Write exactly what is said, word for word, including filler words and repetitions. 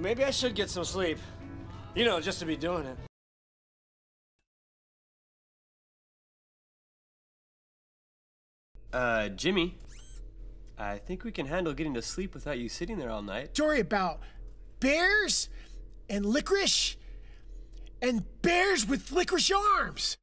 maybe I should get some sleep. You know, just to be doing it. Uh, Jimmy, I think we can handle getting to sleep without you sitting there all night. Story about bears and licorice and bears with licorice arms.